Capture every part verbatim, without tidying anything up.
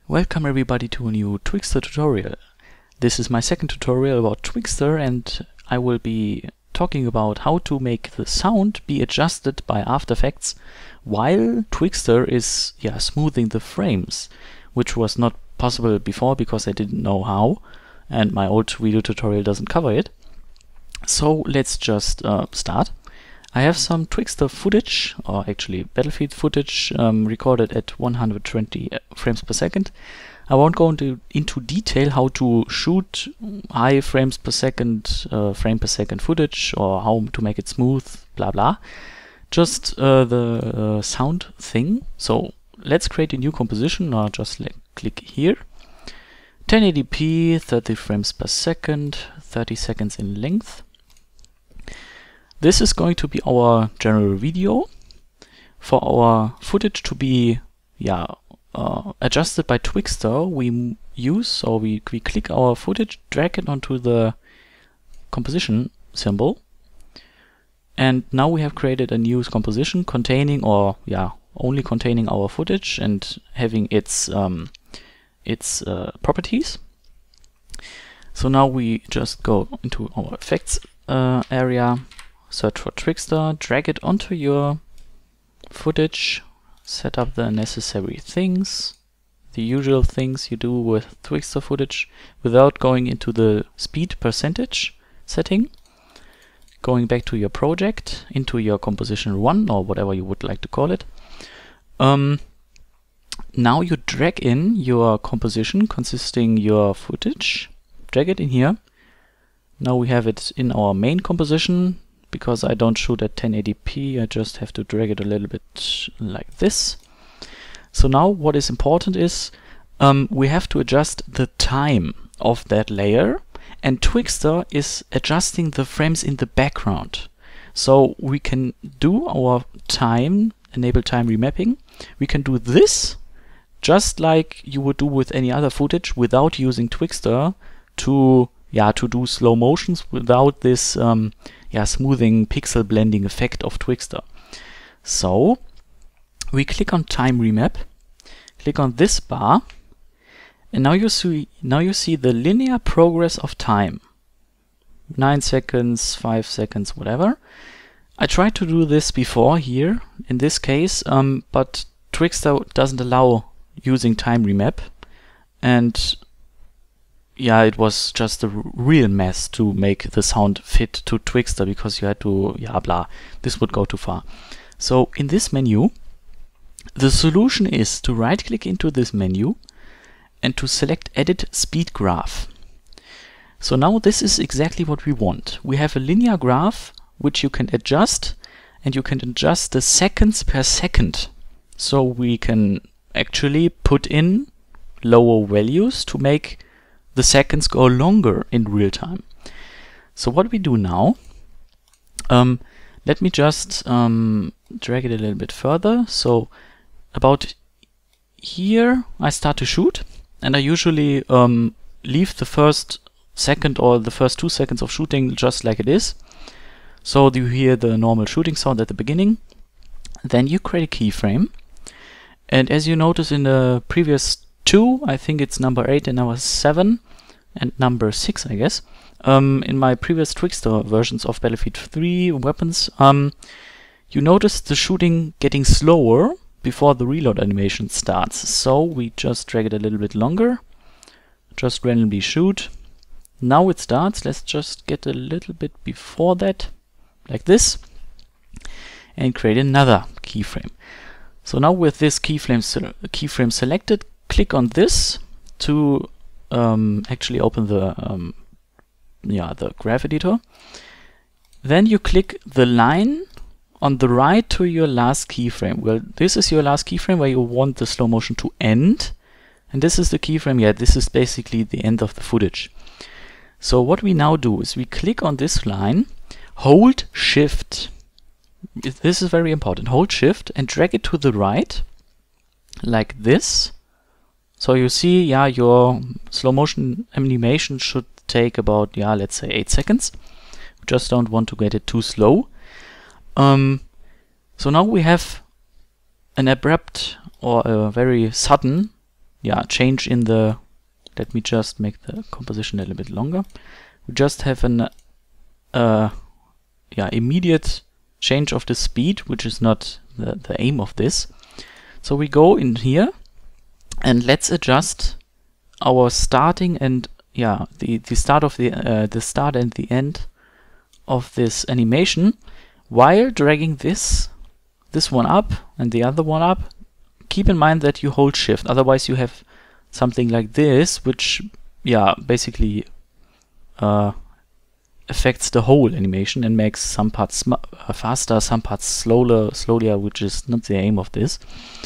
Welcome everybody to a new Twixtor tutorial. This is my second tutorial about Twixtor, and I will be talking about how to make the sound be adjusted by After Effects while Twixtor is yeah, smoothing the frames, which was not possible before because I didn't know how, and my old video tutorial doesn't cover it. So let's just uh, start. I have some Twixtor footage, or actually Battlefield footage, um, recorded at one hundred twenty frames per second. I won't go into, into detail how to shoot high frames per second, uh, frame per second footage, or how to make it smooth, blah blah. Just uh, the uh, sound thing. So let's create a new composition, or just like click here. ten eighty p, thirty frames per second, thirty seconds in length. This is going to be our general video. For our footage to be yeah uh, adjusted by Twixtor, we use or we, we click our footage, drag it onto the composition symbol, and now we have created a new composition containing or yeah only containing our footage and having its um, its uh, properties. So now we just go into our effects uh, area. Search for Twixtor, drag it onto your footage, set up the necessary things, the usual things you do with Twixtor footage without going into the speed percentage setting. Going back to your project, into your composition one or whatever you would like to call it. Um, now you drag in your composition consisting your footage, drag it in here. Now we have it in our main composition. Because I don't shoot at ten eighty p, I just have to drag it a little bit like this. So now what is important is um, we have to adjust the time of that layer, and Twixtor is adjusting the frames in the background. So we can do our time, enable time remapping. We can do this just like you would do with any other footage without using Twixtor to yeah to do slow motions without this um, yeah, smoothing pixel blending effect of Twixtor. So we click on time remap, click on this bar, and now you see now you see the linear progress of time. Nine seconds, five seconds, whatever. I tried to do this before here in this case, um, but Twixtor doesn't allow using time remap, and yeah, it was just a real mess to make the sound fit to Twixtor because you had to, yeah, blah, this would go too far. So in this menu, the solution is to right click into this menu and to select Edit Speed Graph. So now this is exactly what we want. We have a linear graph which you can adjust, and you can adjust the seconds per second. So we can actually put in lower values to make the seconds go longer in real time. So what we do now, um, let me just um, drag it a little bit further. So about here I start to shoot, and I usually um, leave the first second or the first two seconds of shooting just like it is. So you hear the normal shooting sound at the beginning. Then you create a keyframe, and as you notice in the previous two, I think it's number eight and number seven and number six, I guess. Um, in my previous Twixtor versions of Battlefield three weapons, um, you notice the shooting getting slower before the reload animation starts. So we just drag it a little bit longer, just randomly shoot. Now it starts. Let's just get a little bit before that, like this, and create another keyframe. So now with this keyframe, se keyframe selected, click on this to um, actually open the um, yeah the graph editor. Then you click the line on the right to your last keyframe. Well, this is your last keyframe where you want the slow motion to end, and this is the keyframe. Yeah, this is basically the end of the footage. So what we now do is we click on this line, hold Shift. This is very important. Hold Shift and drag it to the right, like this. So you see, yeah, your slow motion animation should take about, yeah, let's say eight seconds. We just don't want to get it too slow. Um, so now we have an abrupt or a very sudden yeah, change in the, let me just make the composition a little bit longer. We just have an uh, yeah, immediate change of the speed, which is not the, the aim of this. So we go in here and let's adjust our starting and yeah, the, the start of the uh, the start and the end of this animation while dragging this this one up and the other one up. Keep in mind that you hold shift, otherwise you have something like this, which yeah, basically uh, affects the whole animation and makes some parts sm uh, faster, some parts slower, slower, which is not the aim of this.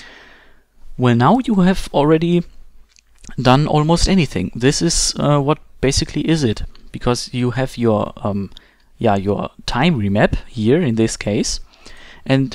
Well, now you have already done almost anything. This is uh, what basically is it, because you have your um, yeah your time remap here in this case, and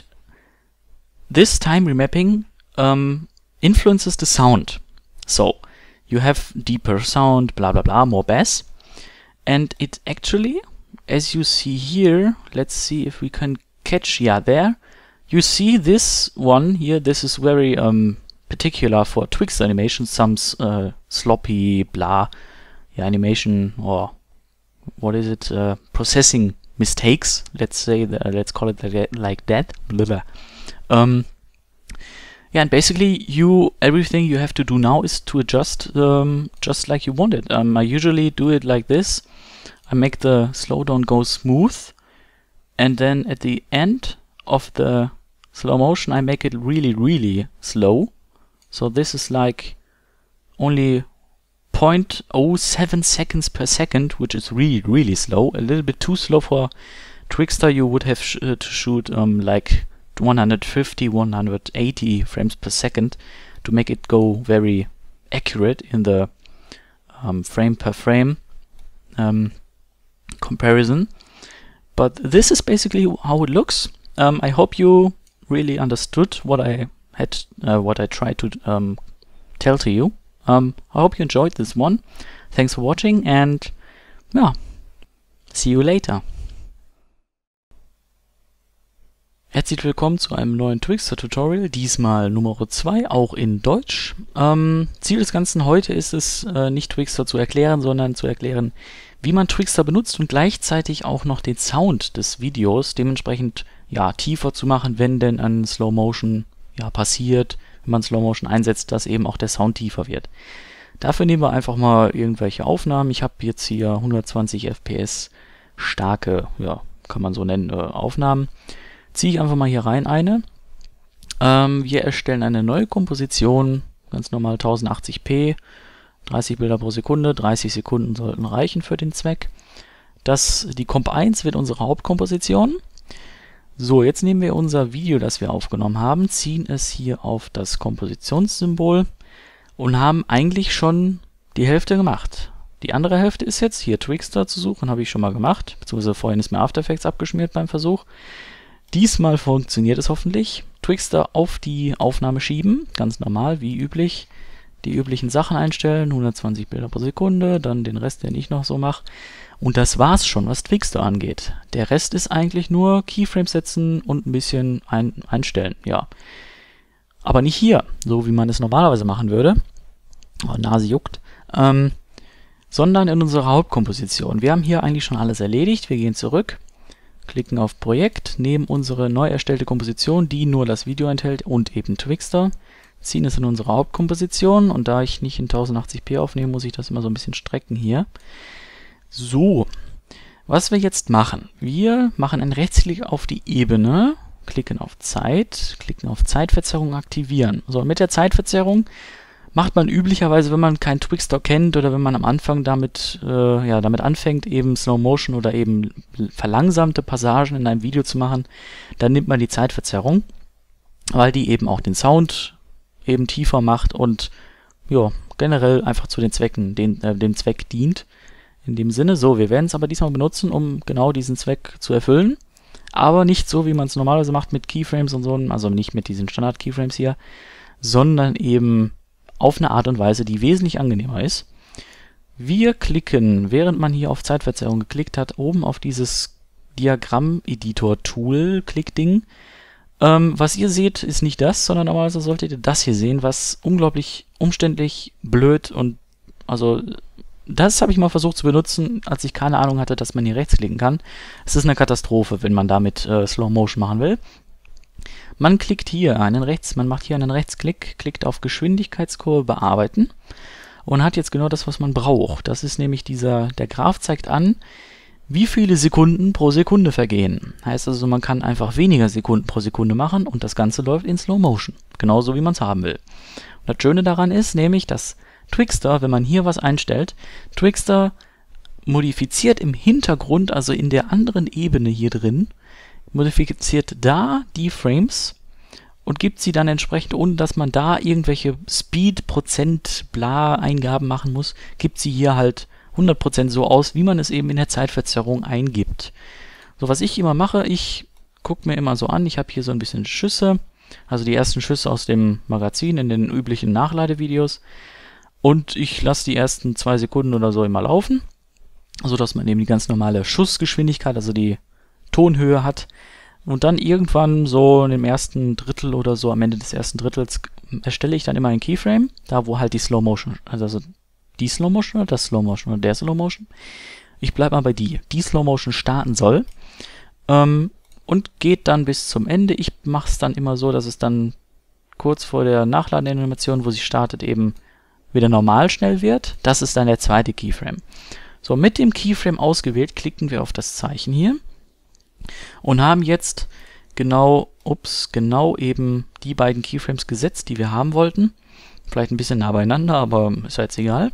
this time remapping um, influences the sound. So you have deeper sound, blah blah blah, more bass, and it actually, as you see here, let's see if we can catch, yeah, there you see this one here. This is very um, particular for Twixtor animation, some uh, sloppy blah yeah, animation, or what is it, uh, processing mistakes, let's say, the, let's call it like that. Blah, blah. Um, yeah, and basically you everything you have to do now is to adjust um, just like you want it. Um, I usually do it like this. I make the slowdown go smooth, and then at the end of the slow motion I make it really really slow. So this is like only zero point zero seven seconds per second, which is really really slow, a little bit too slow for Twixtor. You would have sh uh, to shoot um, like one hundred fifty, one hundred eighty frames per second to make it go very accurate in the um, frame per frame um, comparison. But this is basically how it looks. Um, I hope you really understood what I had, uh, what I tried to um, tell to you. Um, I hope you enjoyed this one. Thanks for watching, and yeah, see you later. Herzlich willkommen zu einem neuen Twixtor-Tutorial, diesmal Nummer zwei, auch in Deutsch. Ähm, Ziel des Ganzen heute ist es, äh, nicht Twixtor zu erklären, sondern zu erklären, wie man Twixtor benutzt und gleichzeitig auch noch den Sound des Videos dementsprechend ja, tiefer zu machen, wenn denn ein Slow Motion ja, passiert, wenn man Slow Motion einsetzt, dass eben auch der Sound tiefer wird. Dafür nehmen wir einfach mal irgendwelche Aufnahmen. Ich habe jetzt hier hundertzwanzig F P S starke, ja, kann man so nennen, äh, Aufnahmen. Ziehe ich einfach mal hier rein eine. Ähm, wir erstellen eine neue Komposition, ganz normal tausendachtzig p, dreißig Bilder pro Sekunde, dreißig Sekunden sollten reichen für den Zweck. Das, die Comp eins wird unsere Hauptkomposition. So, jetzt nehmen wir unser Video, das wir aufgenommen haben, ziehen es hier auf das Kompositionssymbol und haben eigentlich schon die Hälfte gemacht. Die andere Hälfte ist jetzt hier Twixtor zu suchen, habe ich schon mal gemacht, beziehungsweise vorhin ist mir After Effects abgeschmiert beim Versuch. Diesmal funktioniert es hoffentlich. Twixtor auf die Aufnahme schieben, ganz normal, wie üblich. Die üblichen Sachen einstellen, hundertzwanzig Bilder pro Sekunde, dann den Rest, den ich noch so mache. Und das war's schon, was Twixtor angeht. Der Rest ist eigentlich nur Keyframes setzen und ein bisschen ein einstellen, ja. Aber nicht hier, so wie man es normalerweise machen würde. Oh, Nase juckt. Ähm, sondern in unserer Hauptkomposition. Wir haben hier eigentlich schon alles erledigt. Wir gehen zurück. Klicken auf Projekt, nehmen unsere neu erstellte Komposition, die nur das Video enthält und eben Twixtor, ziehen es in unsere Hauptkomposition, und da ich nicht in tausendachtzig p aufnehme, muss ich das immer so ein bisschen strecken hier. So, was wir jetzt machen, wir machen einen Rechtsklick auf die Ebene, klicken auf Zeit, klicken auf Zeitverzerrung aktivieren. So, mit der Zeitverzerrung macht man üblicherweise, wenn man kein Twixtor kennt oder wenn man am Anfang damit, äh, ja, damit anfängt, eben Slow Motion oder eben verlangsamte Passagen in einem Video zu machen, dann nimmt man die Zeitverzerrung, weil die eben auch den Sound eben tiefer macht und ja, generell einfach zu den Zwecken, den, äh, dem Zweck dient. In dem Sinne, so, wir werden es aber diesmal benutzen, um genau diesen Zweck zu erfüllen, aber nicht so, wie man es normalerweise macht mit Keyframes und so, also nicht mit diesen Standard-Keyframes hier, sondern eben auf eine Art und Weise, die wesentlich angenehmer ist. Wir klicken, während man hier auf Zeitverzerrung geklickt hat, oben auf dieses Diagramm-Editor-Tool-Klickding, Ähm, was ihr seht, ist nicht das, sondern normalerweise solltet ihr das hier sehen, was unglaublich umständlich, blöd und also das habe ich mal versucht zu benutzen, als ich keine Ahnung hatte, dass man hier rechts klicken kann. Es ist eine Katastrophe, wenn man damit äh, Slow Motion machen will. Man klickt hier einen rechts, man macht hier einen Rechtsklick, klickt auf Geschwindigkeitskurve bearbeiten und hat jetzt genau das, was man braucht. Das ist nämlich dieser, der Graph zeigt an, wie viele Sekunden pro Sekunde vergehen. Heißt also, man kann einfach weniger Sekunden pro Sekunde machen und das Ganze läuft in Slow Motion. Genauso wie man es haben will. Und das Schöne daran ist nämlich, dass Twixtor, wenn man hier was einstellt, Twixtor modifiziert im Hintergrund, also in der anderen Ebene hier drin, modifiziert da die Frames und gibt sie dann entsprechend, ohne dass man da irgendwelche Speed, Prozent, bla Eingaben machen muss, gibt sie hier halt hundert Prozent so aus, wie man es eben in der Zeitverzerrung eingibt. So, was ich immer mache, ich gucke mir immer so an, ich habe hier so ein bisschen Schüsse, also die ersten Schüsse aus dem Magazin in den üblichen Nachladevideos. Und ich lasse die ersten zwei Sekunden oder so immer laufen, sodass man eben die ganz normale Schussgeschwindigkeit, also die Tonhöhe hat. Und dann irgendwann so in dem ersten Drittel oder so, am Ende des ersten Drittels, erstelle ich dann immer einen Keyframe, da wo halt die Slow Motion, also die Slow Motion oder das Slow Motion oder der Slow Motion. Ich bleibe mal bei die, die Slow Motion starten soll. Ähm, und geht dann bis zum Ende. Ich mache es dann immer so, dass es dann kurz vor der Nachladeanimation, wo sie startet, eben wieder normal schnell wird. Das ist dann der zweite Keyframe. So, mit dem Keyframe ausgewählt, klicken wir auf das Zeichen hier und haben jetzt genau, ups, genau eben die beiden Keyframes gesetzt, die wir haben wollten. Vielleicht ein bisschen nah beieinander, aber ist ja jetzt egal.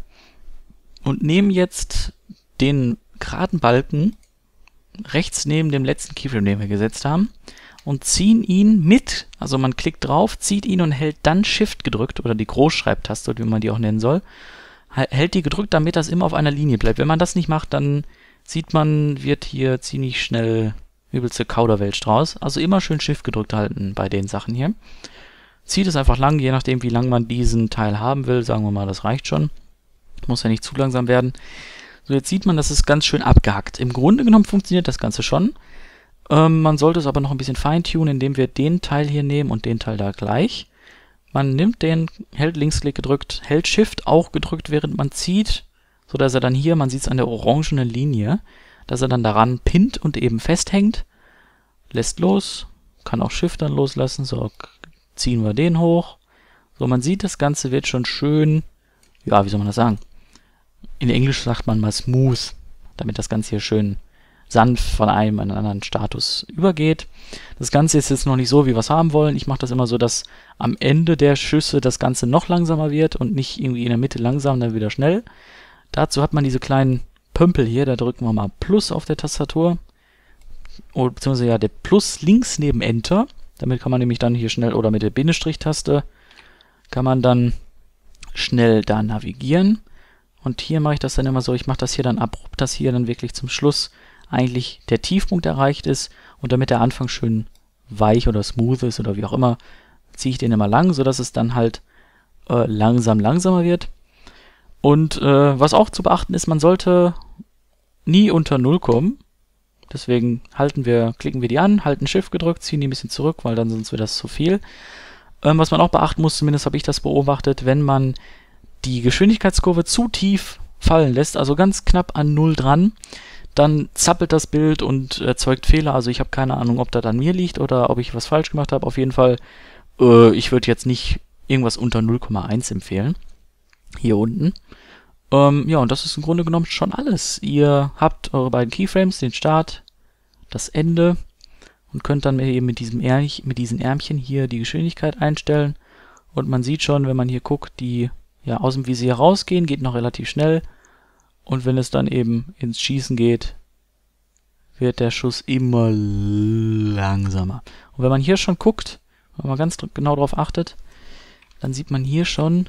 Und nehmen jetzt den geraden Balken rechts neben dem letzten Keyframe, den wir gesetzt haben, und ziehen ihn mit, also man klickt drauf, zieht ihn und hält dann Shift gedrückt, oder die Großschreibtaste, wie man die auch nennen soll, hält die gedrückt, damit das immer auf einer Linie bleibt. Wenn man das nicht macht, dann sieht man, wird hier ziemlich schnell übelste Kauderwelsch draus. Also immer schön Shift gedrückt halten bei den Sachen hier. Zieht es einfach lang, je nachdem, wie lang man diesen Teil haben will. Sagen wir mal, das reicht schon. Muss ja nicht zu langsam werden. So, jetzt sieht man, das ist ganz schön abgehackt. Im Grunde genommen funktioniert das Ganze schon. Ähm, man sollte es aber noch ein bisschen feintunen, indem wir den Teil hier nehmen und den Teil da gleich. Man nimmt den, hält Linksklick gedrückt, hält Shift auch gedrückt, während man zieht, so dass er dann hier, man sieht es an der orangenen Linie, dass er dann daran pinnt und eben festhängt. Lässt los, kann auch Shift dann loslassen, so ziehen wir den hoch. So, man sieht, das Ganze wird schon schön, ja, wie soll man das sagen? In Englisch sagt man mal smooth, damit das Ganze hier schön sanft von einem in einen anderen Status übergeht. Das Ganze ist jetzt noch nicht so, wie wir es haben wollen. Ich mache das immer so, dass am Ende der Schüsse das Ganze noch langsamer wird und nicht irgendwie in der Mitte langsam, dann wieder schnell. Dazu hat man diese kleinen Pömpel hier, da drücken wir mal Plus auf der Tastatur. Oder, beziehungsweise ja, der Plus links neben Enter. Damit kann man nämlich dann hier schnell, oder mit der Bindestrich-Taste, kann man dann schnell da navigieren. Und hier mache ich das dann immer so, ich mache das hier dann abrupt, dass hier dann wirklich zum Schluss eigentlich der Tiefpunkt erreicht ist und damit der Anfang schön weich oder smooth ist oder wie auch immer, ziehe ich den immer lang, sodass es dann halt äh, langsam langsamer wird. Und äh, was auch zu beachten ist, man sollte nie unter null kommen. Deswegen halten wir, klicken wir die an, halten Shift gedrückt, ziehen die ein bisschen zurück, weil dann sonst wird das zu viel. Ähm, was man auch beachten muss, zumindest habe ich das beobachtet, wenn man die Geschwindigkeitskurve zu tief fallen lässt, also ganz knapp an null dran, dann zappelt das Bild und erzeugt Fehler. Also ich habe keine Ahnung, ob das an mir liegt oder ob ich was falsch gemacht habe. Auf jeden Fall, äh, ich würde jetzt nicht irgendwas unter null Komma eins empfehlen. Hier unten. Ähm, ja, und das ist im Grunde genommen schon alles. Ihr habt eure beiden Keyframes, den Start, das Ende und könnt dann eben mit diesem Ärmchen, mit diesen Ärmchen hier die Geschwindigkeit einstellen. Und man sieht schon, wenn man hier guckt, die ja aus dem Visier rausgehen, geht noch relativ schnell. Und wenn es dann eben ins Schießen geht, wird der Schuss immer langsamer. Und wenn man hier schon guckt, wenn man ganz genau darauf achtet, dann sieht man hier schon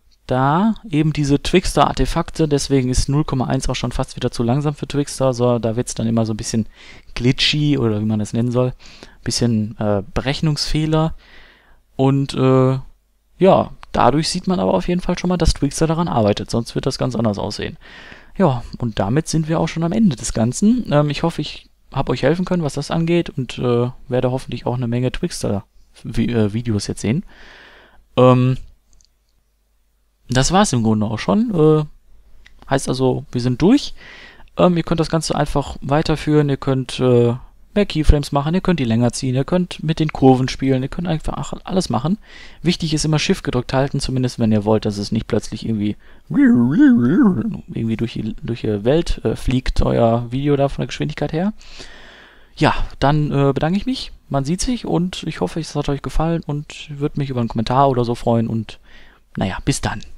da eben diese Twixtor-Artefakte. Deswegen ist null Komma eins auch schon fast wieder zu langsam für Twixtor. So, da wird es dann immer so ein bisschen glitchy oder wie man das nennen soll. Ein bisschen äh, Berechnungsfehler. Und äh, ja, dadurch sieht man aber auf jeden Fall schon mal, dass Twixtor daran arbeitet. Sonst wird das ganz anders aussehen. Ja, und damit sind wir auch schon am Ende des Ganzen. Ähm, ich hoffe, ich habe euch helfen können, was das angeht und äh, werde hoffentlich auch eine Menge Twixtor-Videos jetzt sehen. Ähm, das war es im Grunde auch schon. Äh, heißt also, wir sind durch. Ähm, ihr könnt das Ganze einfach weiterführen. Ihr könnt äh, mehr Keyframes machen, ihr könnt die länger ziehen, ihr könnt mit den Kurven spielen, ihr könnt einfach alles machen. Wichtig ist immer Shift gedrückt halten, zumindest wenn ihr wollt, dass es nicht plötzlich irgendwie irgendwie durch die, durch die Welt äh, fliegt, euer Video da von der Geschwindigkeit her. Ja, dann äh, bedanke ich mich, man sieht sich und ich hoffe, es hat euch gefallen und würde mich über einen Kommentar oder so freuen und naja, bis dann.